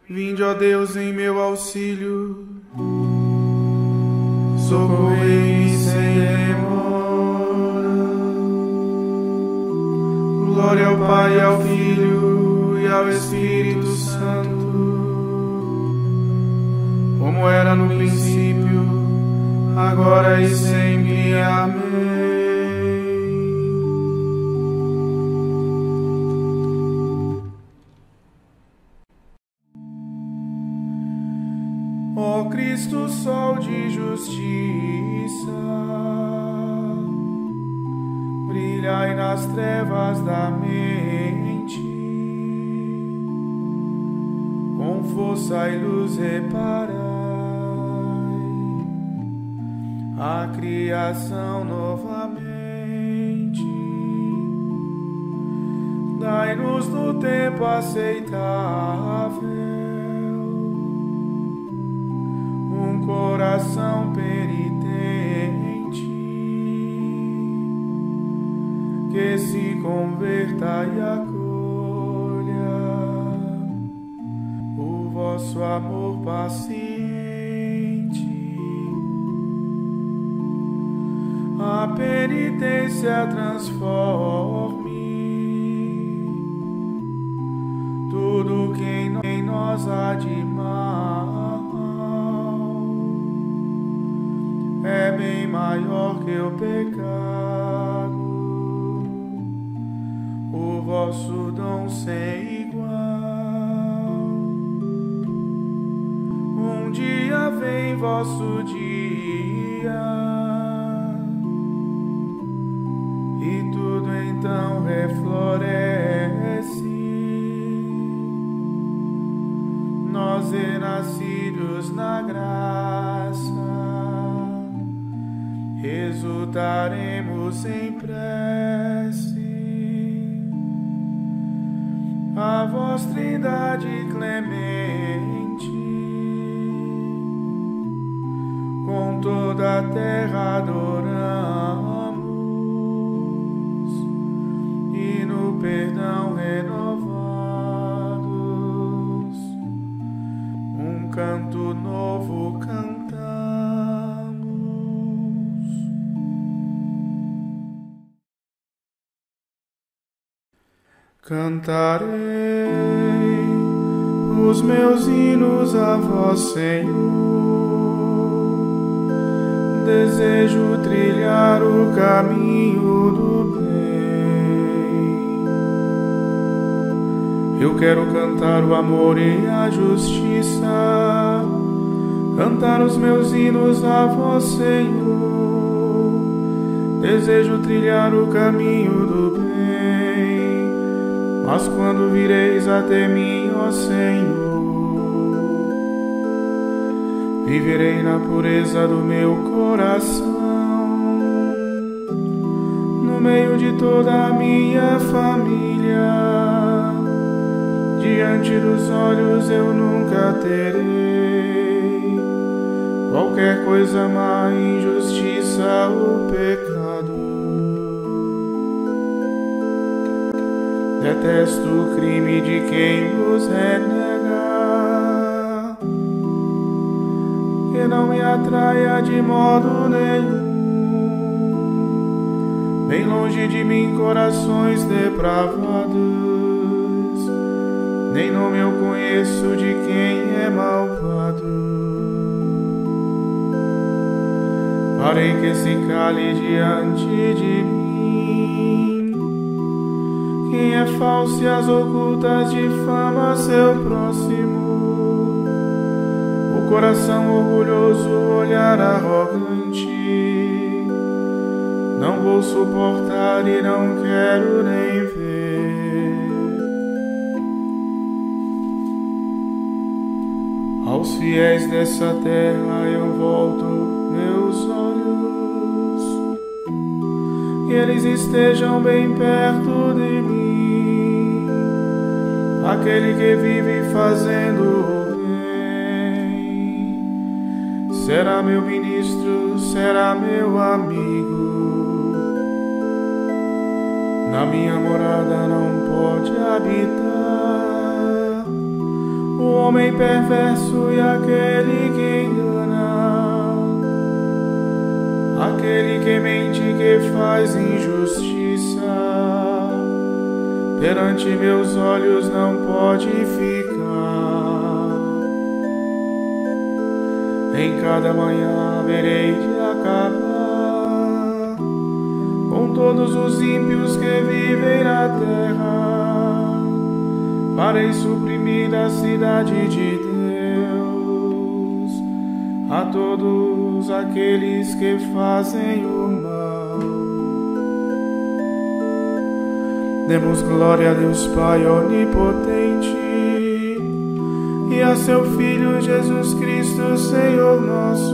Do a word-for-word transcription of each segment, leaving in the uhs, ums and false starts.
Vinde, ó Deus, em meu auxílio, socorrei-me sem demora. Glória ao Pai, ao Filho e ao Espírito Santo, como era no princípio, agora e sempre. Amém. Ó Cristo, sol de justiça, brilhai nas trevas da mente, com força e luz reparai a criação novamente. Dai-nos no tempo aceitável um coração penitente, que se converta e acolha o vosso amor paciente. A penitência transforme tudo que em nós há de mal. É bem maior que o pecado, o vosso dom sem igual. Um dia vem vosso dia, e tudo então refloresce. Nós renascidos na graça, exultaremos em prece a vós, Trindade clemente, com toda a terra adoramos, e no perdão renovados um canto novo cantamos. Cantarei os meus hinos a vós, Senhor. Desejo trilhar o caminho do bem. Eu quero cantar o amor e a justiça, cantar os meus hinos a vós, Senhor. Desejo trilhar o caminho do bem. Mas quando vireis até mim, ó Senhor, viverei na pureza do meu coração, no meio de toda a minha família. Diante dos olhos eu nunca terei qualquer coisa má, injustiça ou pecado. Detesto o crime de quem vos renega, que não me atraia de modo nenhum. Bem longe de mim corações depravados, nem nome eu conheço de quem é malvado. Farei que se cale diante de mim quem é falso e as ocultas difama seu próximo. O coração orgulhoso, o olhar arrogante, não vou suportar e não quero nem ver. Aos fiéis dessa terra eu volto meus olhos, que eles estejam bem perto de mim. Aquele que vive fazendo o bem será meu ministro, será meu amigo. Na minha morada não pode habitar o homem perverso e aquele que engana, aquele que mente e que faz injustiça, perante meus olhos não pode ficar. Em cada manhã haverei de acabar com todos os ímpios que vivem na terra, para suprimir a cidade de Deus a todos aqueles que fazem o mal. Demos glória a Deus Pai onipotente e a seu Filho Jesus Cristo, Senhor nosso,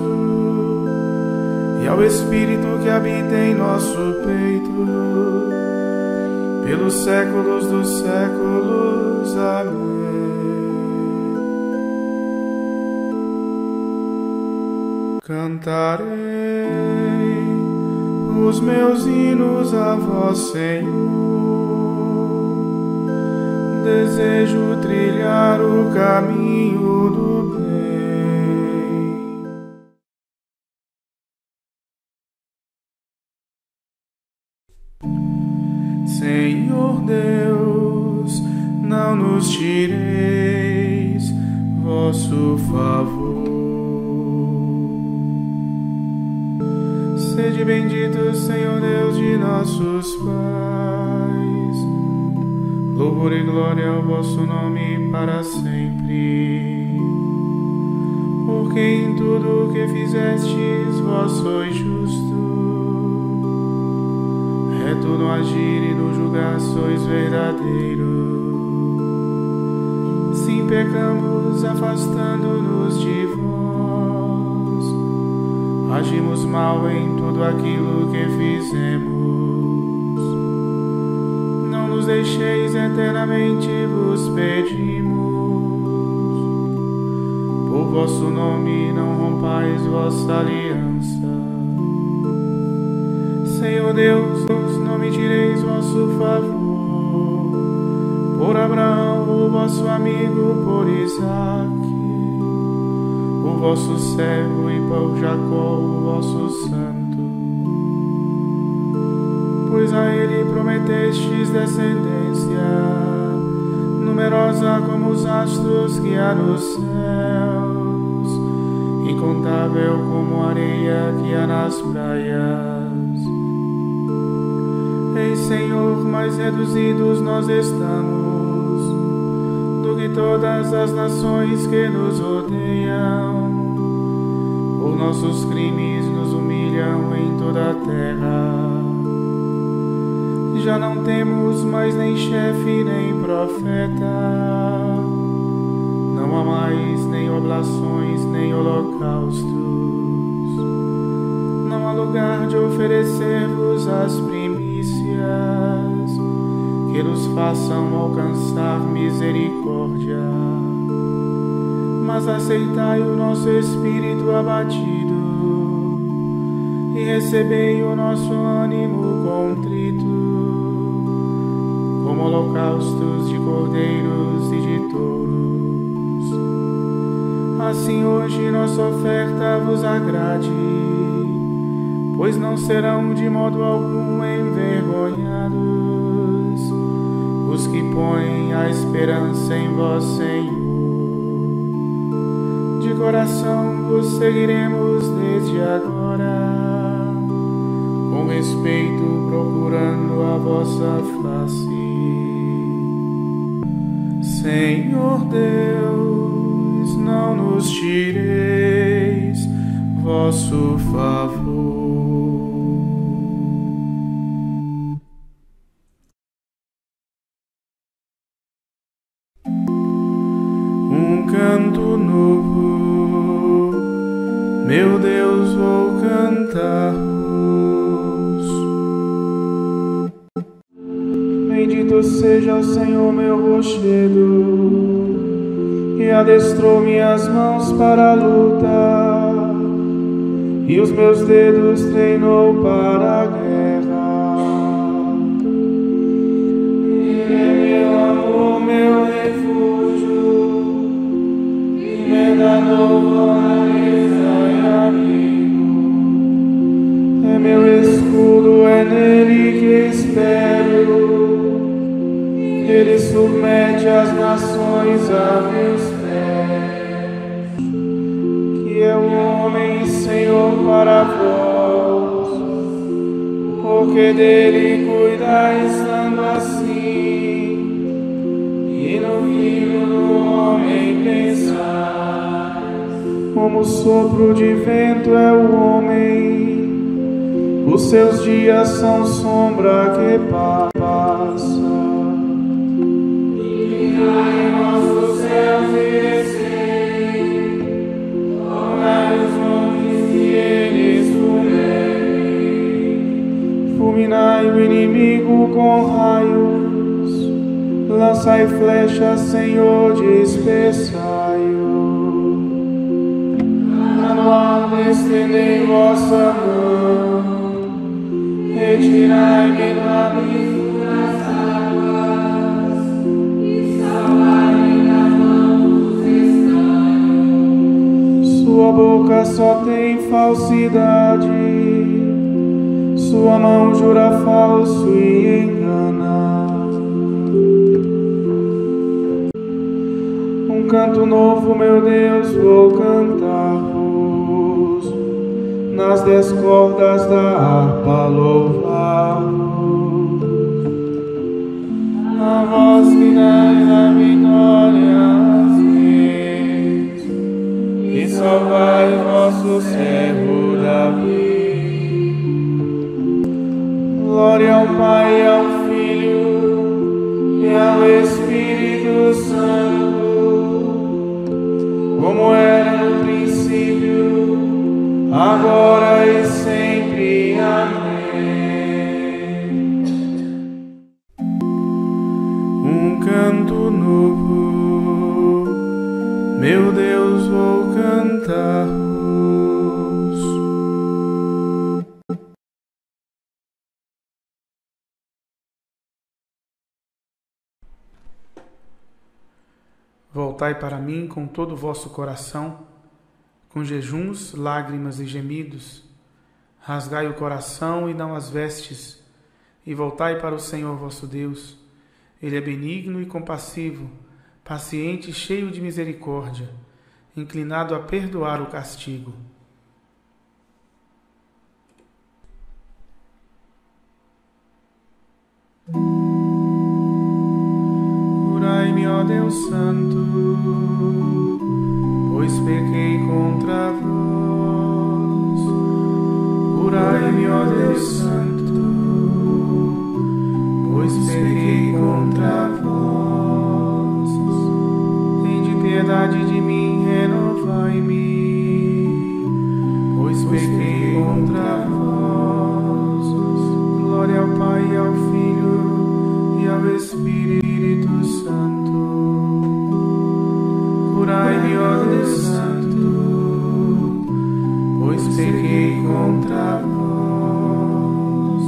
e ao Espírito que habita em nosso peito, pelos séculos dos séculos. Amém. Cantarei os meus hinos a vós, Senhor. Desejo trilhar o caminho do bem. Senhor Deus, não nos tireis vosso favor. Sede bendito, Senhor Deus de nossos pais. Louvor e glória ao vosso nome para sempre. Porque em tudo o que fizestes vós sois justo. Reto no agir e no julgar sois verdadeiro. Sim, pecamos afastando-nos de vós. Agimos mal em tudo aquilo que fizemos. Não nos deixeis eternamente, vos pedimos. Por vosso nome não rompais vossa aliança. Senhor Deus, não me tireis vosso favor. Por Abraão, o vosso amigo, por Isaque, o vosso servo, e por Jacó, o vosso santo. Pois a ele prometestes descendência, numerosa como os astros que há nos céus, incontável como a areia que há nas praias. Ei, Senhor, mais reduzidos nós estamos do que todas as nações que nos rodeiam. Por nossos crimes nos humilham em toda a terra. Já não temos mais nem chefe nem profeta. Não há mais nem oblações nem holocaustos. Não há lugar de oferecer-vos as primícias que nos façam alcançar misericórdia. Mas aceitai o nosso espírito abatido e recebei o nosso ânimo contrito, como holocaustos de cordeiros e de touros. Assim hoje nossa oferta vos agrade, pois não serão de modo algum envergonhados os que põem a esperança em vós, Senhor. De coração vos seguiremos desde agora, com respeito procurando a vossa face. Senhor Deus, não nos tireis vosso favor. Um canto novo, meu Deus, vou cantar-vos. Bendito seja o Senhor, meu rochedo, que adestrou minhas mãos para a luta e os meus dedos treinou para a guerra. E é meu amor, meu refúgio, novo, e amigo. É meu escudo, é nele que espero. Ele submete as nações a meus pés. Que é o homem, Senhor, para vós, porque dele cuidais estando assim, e no filho do homem pensais. Como sopro de vento é o homem, os seus dias são sombra que passa. Fulminai o inimigo com raios, lançai flechas, Senhor, dispersai-o. No alto estendei vossa mão, retirai-me do abismo das águas, e salvai-me das mãos dos estranhos. Sua boca só tem falsidade, sua mão jura falso e engana. Um canto novo, meu Deus, vou cantar-vos, nas dez cordas da harpa louvar-vos. A vós que dais a vitória às reis, e salvai vosso servo Davi. Glória ao Pai, ao Filho e ao Espírito Santo, como era no princípio, agora e sempre. Amém. Um canto novo, meu Deus, vou cantar. Voltai para mim com todo o vosso coração, com jejuns, lágrimas e gemidos. Rasgai o coração e não as vestes, e voltai para o Senhor vosso Deus. Ele é benigno e compassivo, paciente e cheio de misericórdia, inclinado a perdoar o castigo. Curai-me, ó Deus Santo, pois pequei contra vós. Curai-me, ó Deus Santo, pois pequei contra vós. Tende piedade de mim, renovai-me, pois pequei contra vós. Glória ao Pai, ao Filho e ao Espírito Santo. Curai-me, ó Deus Santo, pois pequei contra vós.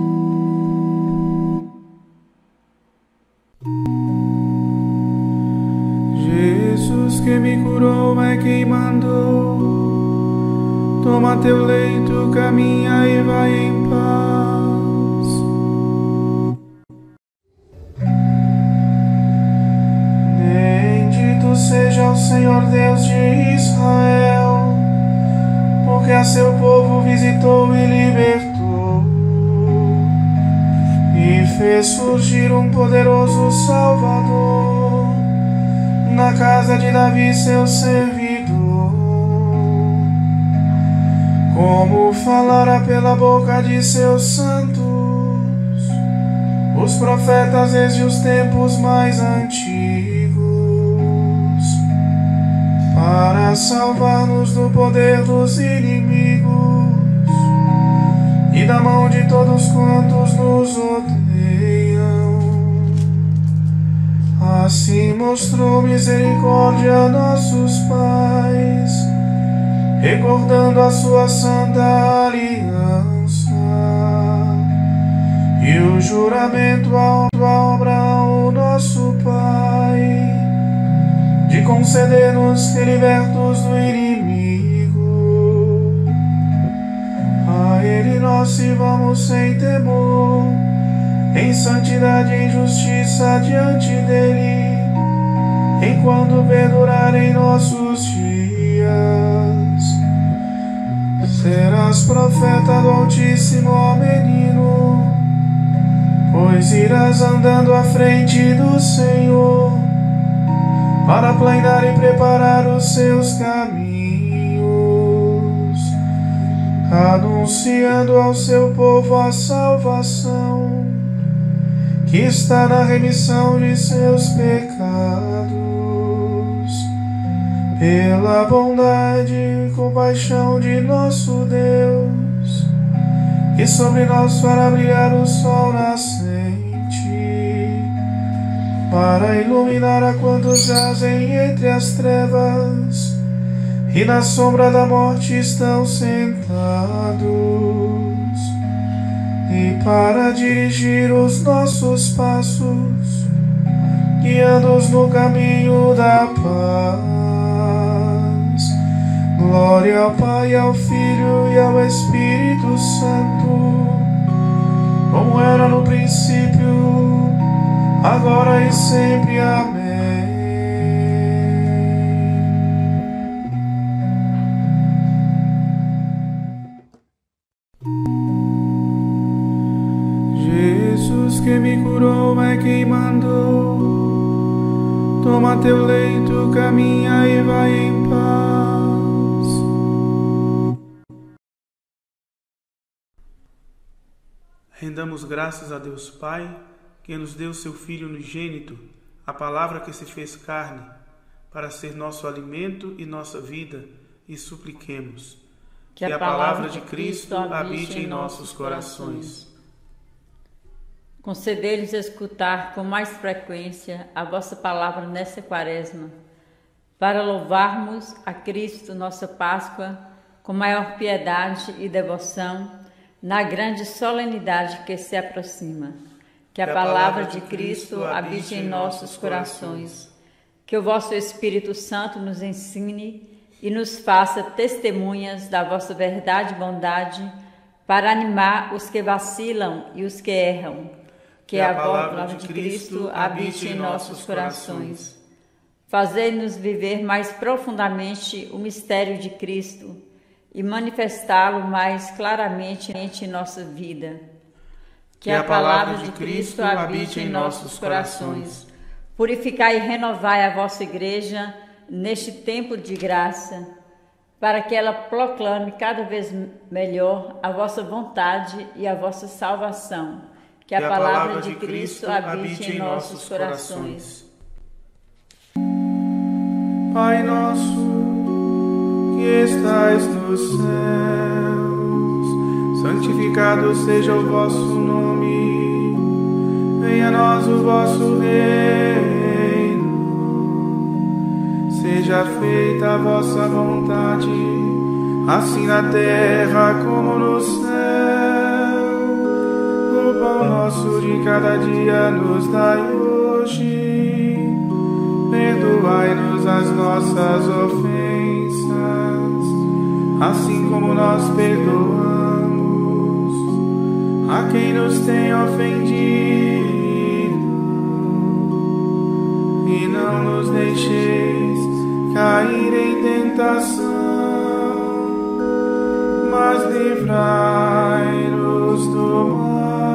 Jesus que me curou é quem mandou. Toma teu leito, caminha e vai em paz. Seja o Senhor Deus de Israel, porque a seu povo visitou e libertou, e fez surgir um poderoso Salvador na casa de Davi, seu servidor, como falara pela boca de seus santos, os profetas desde os tempos mais antigos, para salvar-nos do poder dos inimigos e da mão de todos quantos nos odeiam. Assim mostrou misericórdia a nossos pais, recordando a sua santa aliança e o juramento a Abraão, nosso pai, de conceder-nos ser libertos do inimigo. A Ele nós sirvamos sem temor, em santidade e em justiça diante dEle, enquanto perdurarem nossos dias. Serás profeta do Altíssimo, ó menino, pois irás andando à frente do Senhor, para planear e preparar os seus caminhos, anunciando ao seu povo a salvação, que está na remissão de seus pecados, pela bondade e compaixão de nosso Deus, que sobre nós fará brilhar o sol nascente, para iluminar a quantos jazem entre as trevas e na sombra da morte estão sentados, e para dirigir os nossos passos, guiando-os no caminho da paz. Glória ao Pai, ao Filho e ao Espírito Santo, como era no princípio, agora e sempre. Amém. Jesus que me curou é quem mandou. Toma teu leito, caminha e vai em paz. Rendamos graças a Deus Pai, que nos deu seu Filho unigênito, a palavra que se fez carne, para ser nosso alimento e nossa vida, e supliquemos que, que a palavra de Cristo habite em nossos corações. Concedei-lhes escutar com mais frequência a vossa palavra nesta quaresma, para louvarmos a Cristo, nossa Páscoa, com maior piedade e devoção, na grande solenidade que se aproxima. Que a palavra de Cristo habite em nossos corações, que o vosso Espírito Santo nos ensine e nos faça testemunhas da vossa verdade e bondade, para animar os que vacilam e os que erram. Que a palavra de Cristo habite em nossos corações. Fazei-nos viver mais profundamente o mistério de Cristo e manifestá-lo mais claramente em nossa vida. Que a palavra de Cristo habite em nossos corações. Purificai e renovai a vossa igreja neste tempo de graça, para que ela proclame cada vez melhor a vossa vontade e a vossa salvação. Que a palavra de Cristo habite em nossos corações. Pai nosso, que estais nos céus, santificado seja o vosso nome, venha a nós o vosso reino, seja feita a vossa vontade, assim na terra como no céu. O pão nosso de cada dia nos dai hoje, perdoai-nos as nossas ofensas, assim como nós perdoamos a quem nos tem ofendido, e não nos deixeis cair em tentação, mas livrai-nos do mal.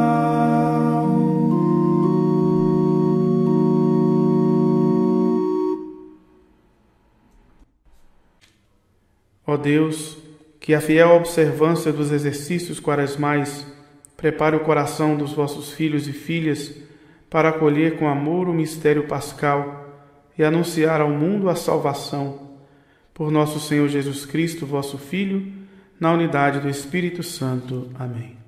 Ó Deus, que a fiel observância dos exercícios quaresmais prepare o coração dos vossos filhos e filhas para acolher com amor o mistério pascal e anunciar ao mundo a salvação. Por nosso Senhor Jesus Cristo, vosso Filho, na unidade do Espírito Santo. Amém.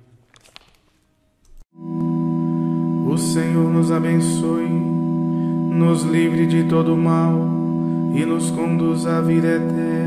O Senhor nos abençoe, nos livre de todo mal e nos conduz à vida eterna.